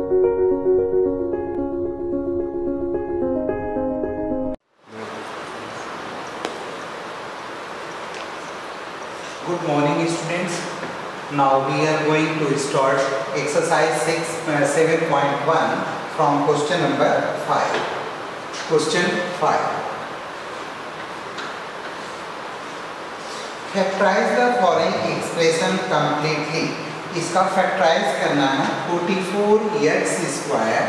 Good morning students. Now we are going to start exercise 7.1 from question number 5. Question 5. Factorize the following expression completely. इसका factorise करना है 44x square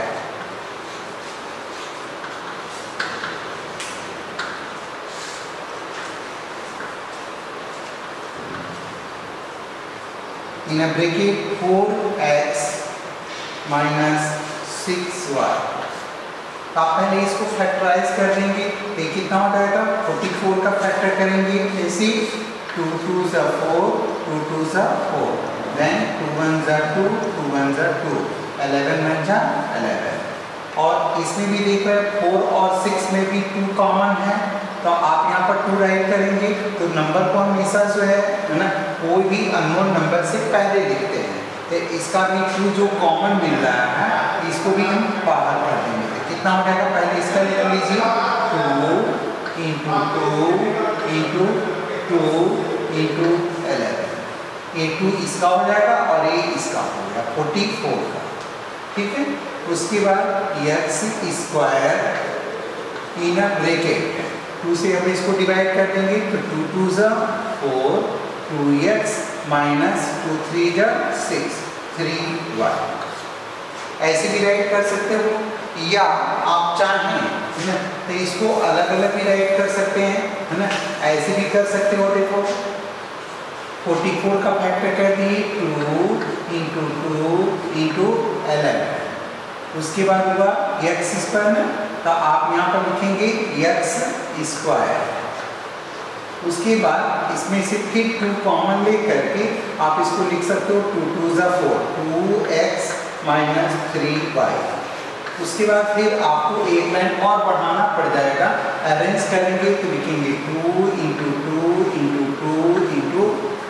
in a bracket 4x minus 6y। आप पहले इसको factorise कर देंगे तो कितना हो जाएगा 44 का फैक्टर करेंगे ऐसे 2 2 सा 4 2 2 सा 4 then 2 1 सा 2 2 1 सा 2 11 1 सा 11 और इसमें भी देखो 4 और 6 में भी 2 कॉमन है तो आप यहाँ पर 2 राइट करेंगे तो नंबर को हमेशा जो है ना कोई भी अननोन नंबर से पहले लिखते हैं तो इसका भी 2 जो कॉमन मिल रहा है इसको भी हम बाहर कर देंगे तो कितना हो जाएगा पहले इसका लिख लीजिए 2 into 2 into 11 ये 2 इसका हो जाएगा और ये इसका हो जाएगा 44 का ठीक है। उसके बाद x square in a bracket 2 से हम इसको डिवाइड कर देंगे तो 2 2 ज़ा 4 2x minus 2 3 ज़ा 6 3y ऐसे भी राइट कर सकते हो या आप चाहें तो इसको अलग अलग भी राइट कर सकते हैं है ना ऐसे भी कर सकते हो। देखो 44 का फैक्टर कर दिए 2 into 2 into 11 उसके बाद हुआ x स्क्वायर में तो आप यहाँ पर लिखेंगे x स्क्वायर उसके बाद इसमें से फिर 2 कॉमन ले करके आप इसको लिख सकते हो 2 2 ज़ा 4 2x minus 3y उसके बाद फिर आपको एक लाइन और बढ़ाना पड़ जाएगा अरेंज करेंगे तो लिखेंगे 2 into 2 into 2 into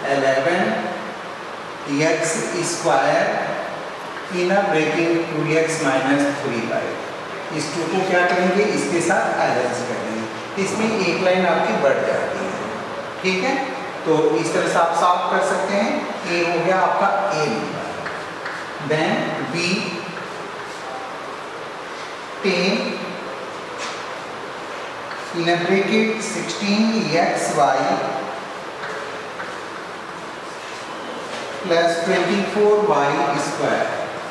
11 x square in a bracket 2x minus 3y इस 2 को क्या करेंगे इसके साथ अरेंज कर देंगे इसमें एक लाइन आपकी बढ़ जाती है ठीक है। तो इस तरह से आप सॉल्व कर सकते हैं a हो गया आपका a number then b 10 in a bracket 16xy plus 24y square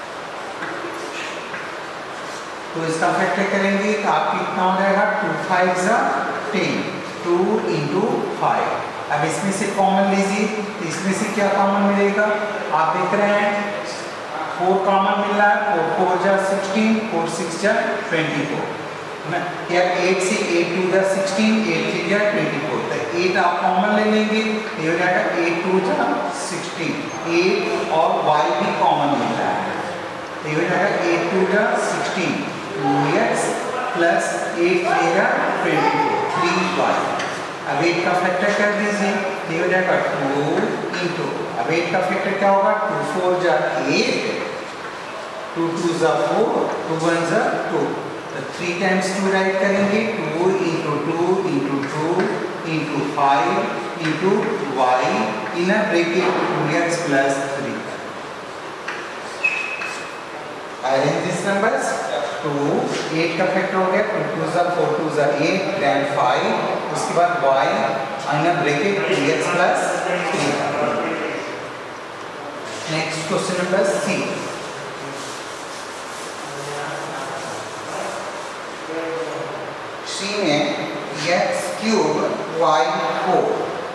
तो इसका फैक्टर करेंगे तो आप कितना हो जाएगा 2 5 ज़ा 10 2 into 5 अब इसमें से कॉमन लीजिए तो इसमें से क्या कॉमन मिलेगा आप देख रहे हैं 4 कॉमन मिल रहा है 4 4 ज़ा 16 4 6 ज़ा 24 ना या 8 से 8 2 ज़ा 16 8 3 ज़ा 24 तो 8 आप कॉमन ले लेंगे ये हो जाएगा 8 2 ज़ा 16 8 और y भी कॉमन मिल रहा है तो ये हो जाएगा 8 2 ज़ा 16 2x प्लस 8 3 ज़ा 24 3y अब 8 का फैक्टर कर दीजिए ये हो जाएगा 2 into अब 8 का फैक्टर क्या होगा 2 4 ज़ा 8 2 2 ज़ा 4 2 1 ज़ा 2 तो 3 times 2 राइट करेंगे 2 into 2 into 2 into 5 into y in a bracket 2x plus 3 arrange these numbers 2 8 का फैक्टर हो गया 2 2 ज़ा 4 2 ज़ा 8 then 5 उसके बाद y in a bracket 2x plus 3 next question number C C में x cube y 4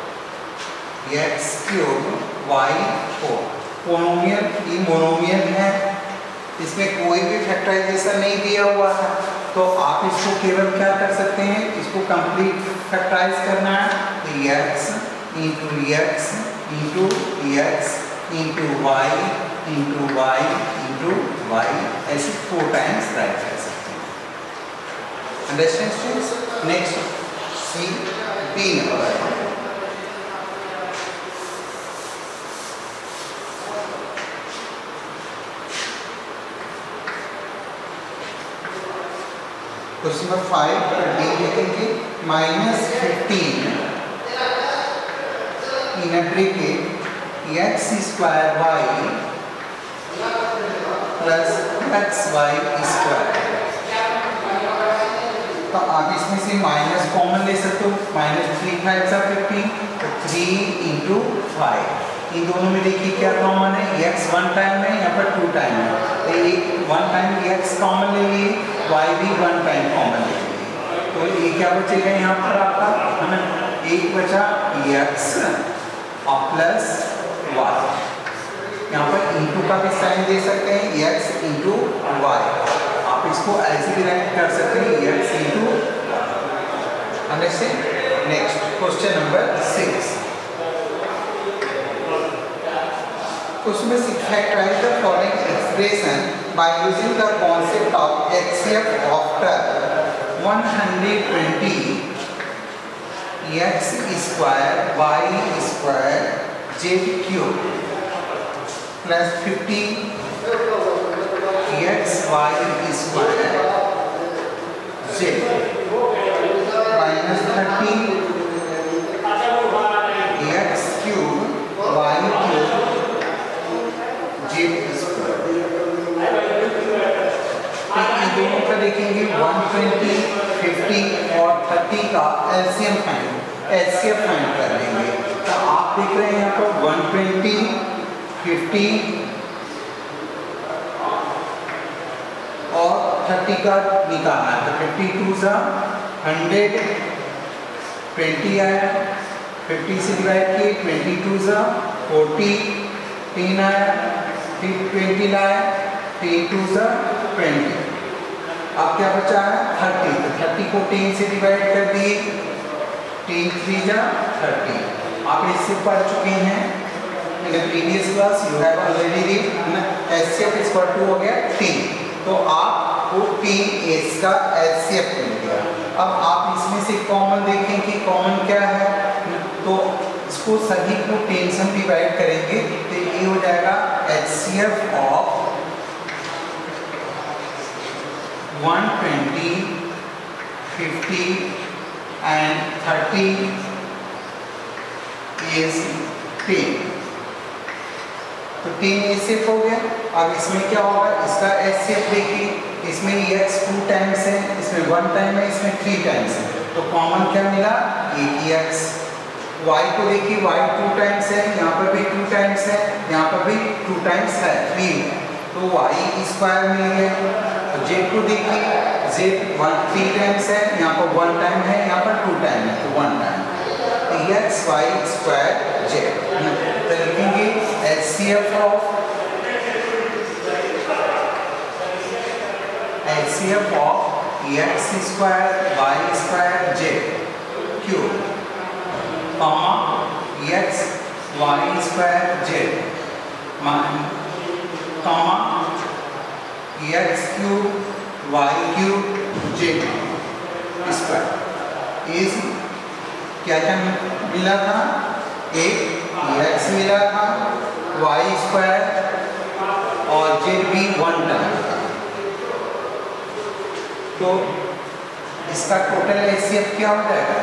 x cube y 4 monomial ये monomial है इसमें कोई भी फैक्टराइजेशन नहीं दिया हुआ है तो आप इसको केवल क्या कर सकते हैं इसको कंप्लीट फैक्टराइज करना है तो x into x into x into y into y into y ऐसे 4 टाइम्स राइट कर सकते हैं। Understand students next C B number question number 5 पर डी लिखेंगे -15 in bracket x square y plus xy square. तो आप इसमें से माइनस कॉमन ले सकते हो, -3 5 15, तो 3 इंटू 5। इन दोनों में देखिए क्या कॉमन है, x 1 टाइम है, यहाँ पर 2 टाइम है, तो एक 1 टाइम x कॉमन ले लिए, y भी 1 टाइम कॉमन ले लिए, तो ये क्या बचेगा यहाँ पर आपका, है ना, एक बचा x और प्लस y। यहाँ पर इंटू का भी साइन दे सकते हैं, x इंटू y। आप इसको ऐसे भी राइट कर सकते हैं, x into understand. Next question number 6। Question में factorize the following expression by using the concept of HCF after 120 x square y square z cube plus 50 x y square z minus 30 x cube y cube z square. इन दोनों का देखेंगे 120, 50 और 30 का LCM find, HCF find कर लेंगे। तो आप देख रहे हैं यहाँ पर 120, 50 और 30 का निकालना है, तो 52 सा 100, 20 आया, 50 से डिवाइड किए, 22 सा 40, 10 आया, फिर 20 लाया, 3 2 सा 20। अब क्या बचा है 30, तो 30 को 10 से डिवाइड कर दिए, 10 3 जा 30। आप इससे पढ़ चुके हैं in the previous class, you have already read HCF equal to हो गया 10, तो आपको 10s का HCF मिल गया। अब आप इसमें से कॉमन देखें कि कॉमन क्या है, तो इसको सभी को 10 से डिवाइड करेंगे, तो ये हो जाएगा HCF ऑफ 120, 50 and 30 is 10। तो 10 HCF हो गया। अब इसमें क्या होगा, इसका HCF देखिए, इसमें x 2 टाइम्स है, इसमें 1 टाइम है, इसमें 3 टाइम्स है, तो कॉमन क्या मिला, एक ही x। y को देखिए, y 2 टाइम्स है, यहाँ पर भी 2 टाइम्स है, यहाँ पर भी 2 टाइम्स है, 3, तो y स्क्वायर मिल गया। और z को देखिए, z 3 टाइम्स है, यहाँ पर 1 टाइम है, यहाँ पर 2 टाइम है, तो 1 टाइम, तो x y स्क्वायर z। तो लिखेंगे HCF of x square y square z cube comma x y square z comma x cube y cube z square is क्या क्या मिला था, एक x मिला था, y स्क्वायर और z भी 1 टाइम था। तो इसका टोटल HCF क्या हो जाएगा,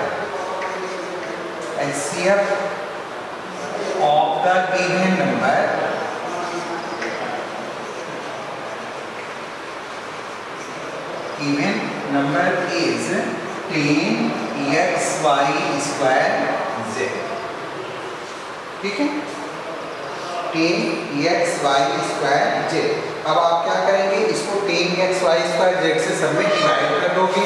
HCF of the given number is 10xy square z। ठीक है, 10xy स्क्वायर z। अब आप क्या करेंगे, इसको 10xy स्क्वायर z से सब में डिवाइड कर दोगे,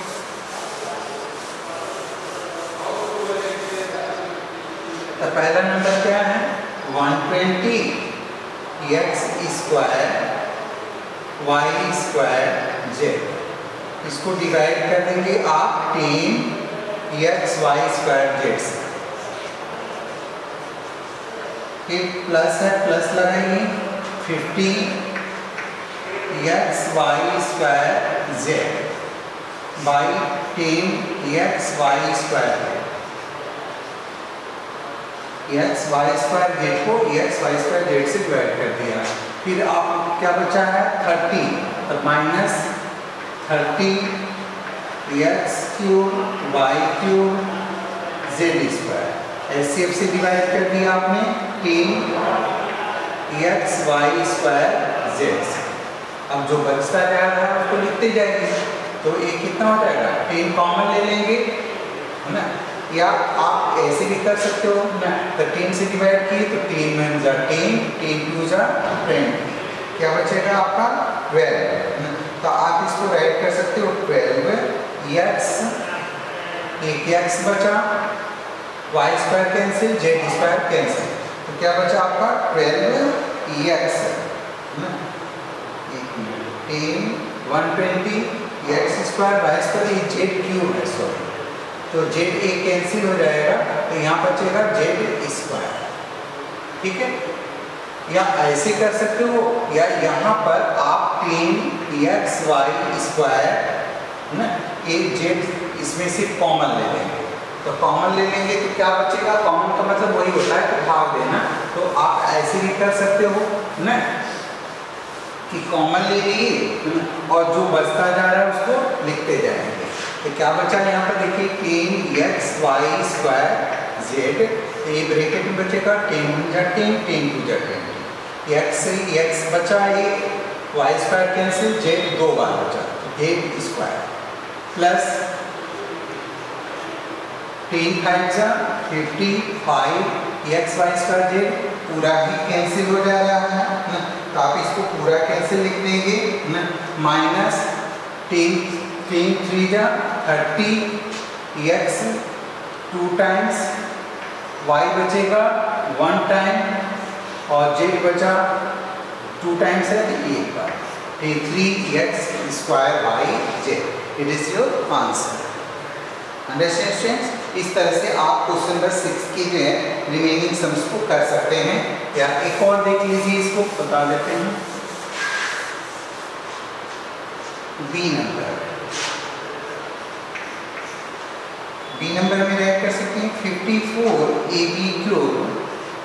तो पहला नंबर क्या है 120 x square y square z, इसको डिवाइड कर देंगे आप 10xy स्क्वायर z से। फिर प्लस है, प्लस लगाएंगे 50 xy square z by 10xy square xy square z को xy स्क्वायर z से डिवाइड कर दिया। फिर आप क्या बचा है 30, तो minus 30 x cube y cube z square. HCF से डिवाइड कर दिया आपने 10 एक्स वाई स्क्वायर जेड। अब जो बचता जा रहा है उसको लिखते जाएंगे। तो ये कितना हो जाएगा, 10 कॉमन ले लेंगे है ना, या आप ऐसे भी कर सकते हो ना। तो 10 से डिवाइड किए तो 10 में जा 10, 10 2 जा 20, क्या बचेगा आपका 12। तो आप इसको राइट कर सकते हो 12 एक्स, एक एक्स बचा, y square cancel, z square cancel, तो क्या बचा आपका 12 x 10 120 x square y square, z cube है सॉरी, तो जेड ए कैंसिल हो जाएगा तो यहाँ बचेगा जेड स्क्वायर। ठीक है, या ऐसे कर सकते हो, या यहाँ पर आप 10 एक्स वाई स्क्वायर ना, एक जेड इसमें से कॉमन ले लेंगे। तो कॉमन ले लेंगे तो क्या बचेगा, कॉमन का मतलब वही होता है कि भाग देना। तो आप ऐसे भी कर सकते हो ना कि कॉमन ले लिए और जो बचता जा रहा है उसको लिखते जाएंगे। तो क्या बचा यहाँ पर देखिए 10 एक्स वाई स्क्वायर जेड, ये ब्रैकेट में बचेगा 10 1 जा 10, 10 2 जा 20, एक्स से एक्स बचा, एक वाई स्क्वायर कैंसिल, जेड 2 बार बचा, जेड स्क्वायर प्लस 10 5 जा 55 एक्स वाई स्क्वायर जेड, पूरा ही कैंसिल हो जा रहा है ना, तो आप इसको पूरा कैंसिल लिख देंगे ना, माइनस 10 3 जा 30 एक्स 2 टाइम्स, वाई बचेगा 1 टाइम और जेड बचा 2 टाइम्स है तो एक बार, 3 x square y z. It is your answer. Understand students? इस तरह से आप क्वेश्चन नंबर 6 की जो है रिमेनिंग सम्स को कर सकते हैं। या एक और देख लीजिए, इसको बता देते हैं। बी नंबर में राइट कर सकते हैं 54 a b cube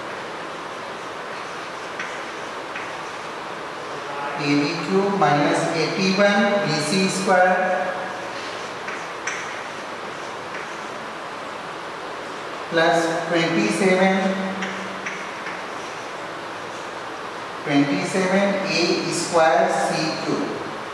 minus 81 b c square plus 27 a square c cube.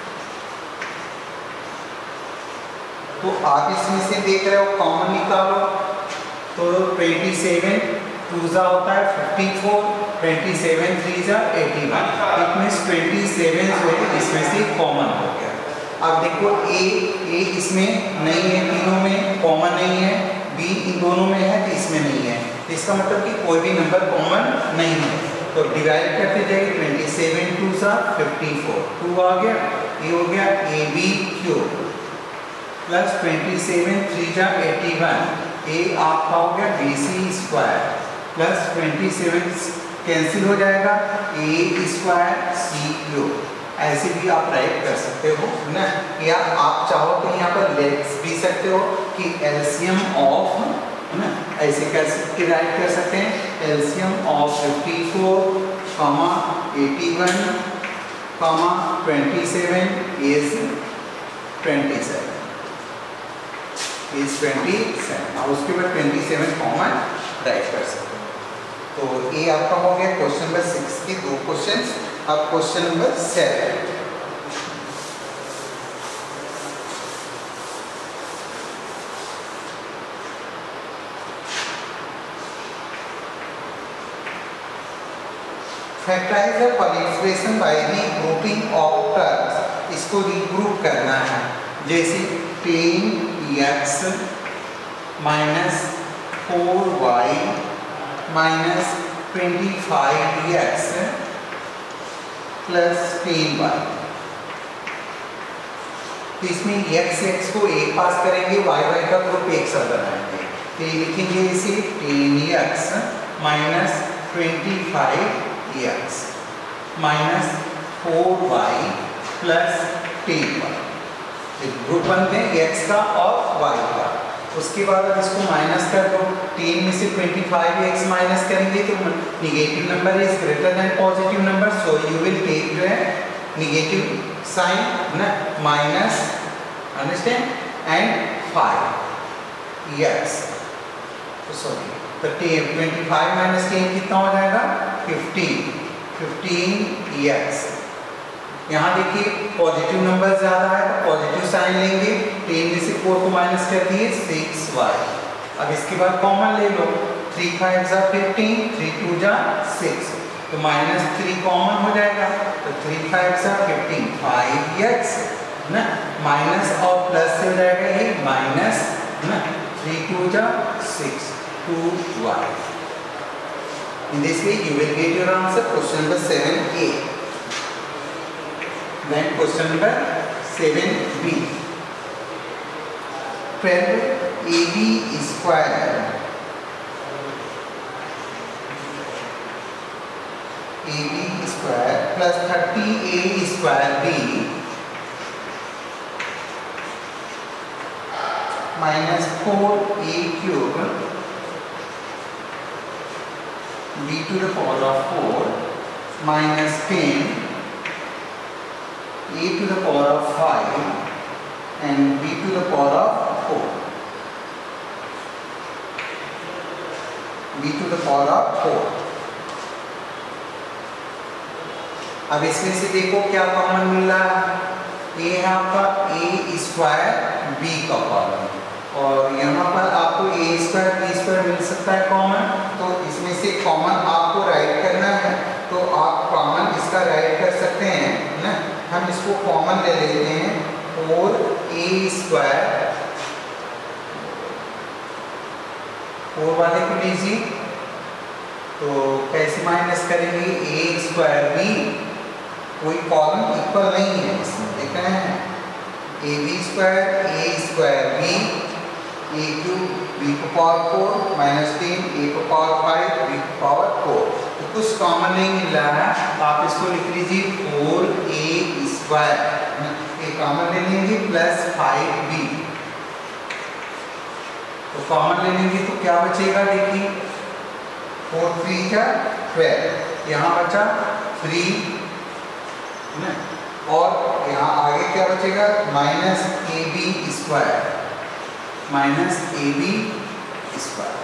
तो आप इसमें से देख रहे हो कॉमन निकालो, तो 27 2 जा होता है 54, 27 3 जा 81, इट मींस 27 जो है इसमें से कॉमन हो गया। अब देखो ए इसमें नहीं है, तीनों में कॉमन नहीं है, बी इन दोनों में है तो इसमें नहीं है, तो इसका मतलब कि कोई भी नंबर कॉमन नहीं है। तो डिवाइड करते जाइए, 27 2 जा 54, 2 आ गया, ये हो गया ए बी क्यूब प्लस 27 3 जा 81, ए आपका हो गया b c square plus 27 cancel हो जाएगा, ए स्क्वायर सी क्यूब। ऐसे भी आप राइट कर सकते हो ना, या आप चाहो तो यहाँ पर लिख भी सकते हो कि एलसीएम ऑफ ना, ऐसे कैसे राइट कर सकते हैं, एलसीएम ऑफ 54, 81, 27 इज 27 और उसके बाद 27 कॉमन राइट कर सकते हो। तो ये आपका हो गया क्वेश्चन नंबर 6 के 2 क्वेश्चंस। अब question number 7, factorize the expression by regrouping of terms. इसको रीग्रुप करना है, जैसे 10x minus 4y minus 25x plus 10y। तो इसमें x को एक पास करेंगे, y का ग्रुप एक साथ बनाएंगे, तो ये लिखेंगे इसे 10x minus 25x minus 4y plus 10y। Group बनते हैं x का और y का। उसके बाद अब इसको माइनस कर दो, 10 में से 25x माइनस करेंगे तो negative number is greater than positive number, so you will take जो है निगेटिव साइन ना, minus, understand, and 5 x, sorry तो 25 माइनस 10 कितना हो जाएगा 15 x। यहाँ देखिए पॉजिटिव नंबर ज्यादा है तो पॉजिटिव साइन लेंगे, 10 में से 4 को माइनस कर दिए 6y। अब इसके बाद कॉमन ले लो, 3 5 जा 15, 3 2 जा 6, तो माइनस 3 कॉमन हो जाएगा, तो 3 5 जा 15 5x ना, माइनस और प्लस से हो जाएगा ये माइनस ना, 3 2 जा 6 2y। In this way you will get your answer, question number 7A. Then question number 7B. 12AB square plus 30A square B minus 4A cube b to the power of 4 minus 10 a to the power of 5 and b to the power of 4, b to the power of 4। अब इसमें से देखो क्या common मिल रहा है, ये है आपका a स्क्वायर b का कॉमन, और यहाँ पर आपको a स्क्वायर b स्क्वायर मिल सकता है कॉमन, तो इसमें से कॉमन आपको राइट करना है, तो आप कॉमन इसका राइट कर सकते हैं ना। हम इसको कॉमन ले लेते हैं और a स्क्वायर 4 वाले को लीजिए, तो कैसे माइनस करेंगे, a स्क्वायर b, कोई कॉलम इक्वल नहीं है इसमें, देख रहे हैं, ab square b a cube b को पावर 4 माइनस 10 a को पावर 5 b को पावर 4, तो कुछ कॉमन नहीं मिल रहा है, तो आप इसको लिख लीजिए 4a स्क्वायर, ये कॉमन ले लेंगे प्लस 5b, तो कॉमन ले लेंगे तो क्या बचेगा, देखिए 4 3 जा 12, यहाँ बचा 3 और यहाँ आगे क्या बचेगा minus ab square, minus ab square,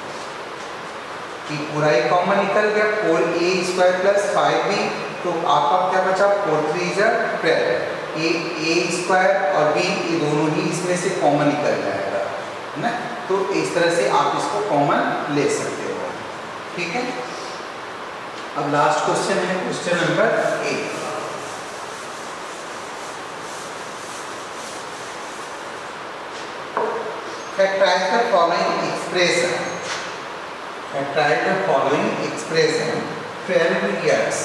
पूरा ही कॉमन निकल गया, 4a स्क्वायर प्लस 5b, तो आपका क्या बचा 4 3 जा 12, a स्क्वायर और b ये दोनों ही इसमें से कॉमन निकल जाएगा ना, तो इस तरह से आप इसको कॉमन ले सकते हो, ठीक है। अब लास्ट क्वेश्चन है question number 8। Factorize the following expression. Factorize the following expression. 12x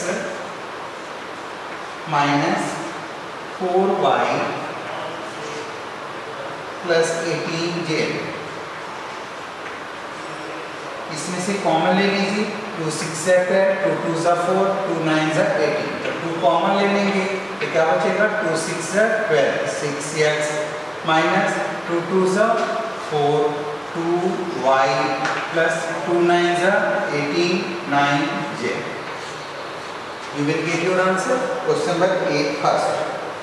minus 4y plus 18z। इसमें से कॉमन ले लीजिए, 2 6 जा 12, 2 2 जा 4, 2 9 जा 18, तो 2 कॉमन ले लेंगे तो क्या बचेगा 2 6 जा 12 6x माइनस 2 2 जा 4 2y plus 2 9 जा 18 9z। You will get your answer. Question number 8 first.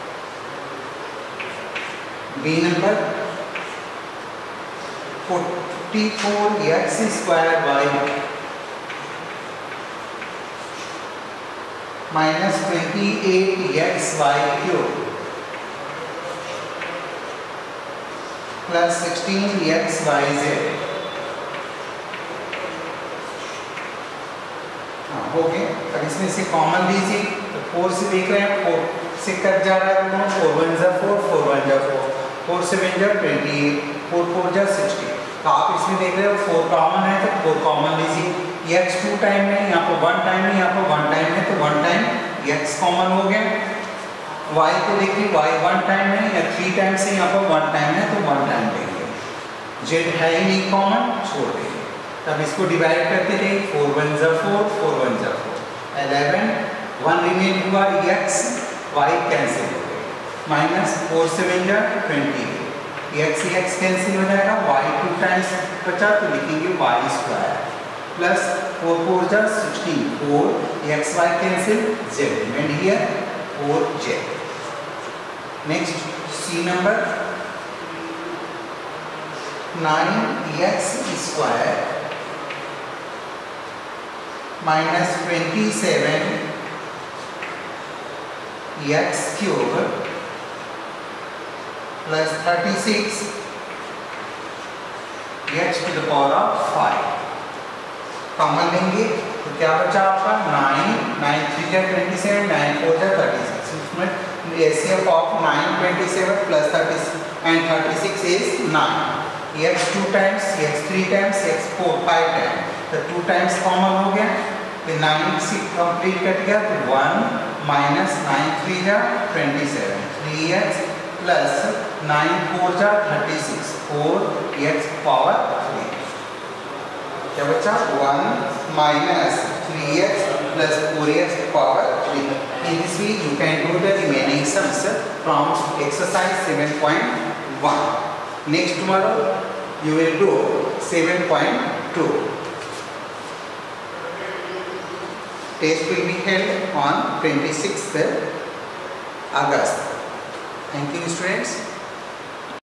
B number 44x square y minus 28xy cube plus 16xyz। हो गए। अब इसमें से कॉमन लीजिए, तो 4 से देख रहे हैं 4 से कट जा रहा है दोनों, 4 1 जा 4 4 1 जा 4 4 7 जा 28 4 4 जा 60। तो आप इसमें देख रहे हो 4 कॉमन है, तो 4 कॉमन लीजिए। x 2 टाइम में, यहाँ पर 1 टाइम में, यहाँ पर 1 टाइम में, तो 1 टाइम x कॉमन हो गया। y को देखिए, y 1 टाइम में या 3 टाइम से, यहाँ पर 1 टाइम है, तो 1 टाइम लेंगे। z है ही नहीं कॉमन, छोड़ देंगे। तब इसको डिवाइड करते रहे, 4 1 जा 4 4 1 जा 4 11 1 रिमेन हुआ x, y कैंसिल हो गए, माइनस 4 7 जा 20, x कैंसिल हो जाएगा, y 2 टाइम्स बचा तो लिखेंगे y स्क्वायर प्लस 4 4 जा 16 4 x y कैंसिल, z remain here 4z। Next C number 9x square minus 27x cube plus 36 x to the power of 5 common लेंगे तो क्या बचा आपका 9 9 3 जा 27 9 4 जा 36 उसमें HCF of 9 27 plus 36 and 36 is 9 x 2 times x 3 times x 4 5 times तो 2 times कॉमन हो गया तो 9 से कंप्लीट कट गया तो 1 minus 9 3 जा 27 3x plus 9 4 जा 36 4x power 3 क्या बचा 1 minus 3x plus 4x power 3. In this way you can do the remaining sums from exercise 7.1. Next tomorrow you will do 7.2. Test will be held on 26th August. Thank you students.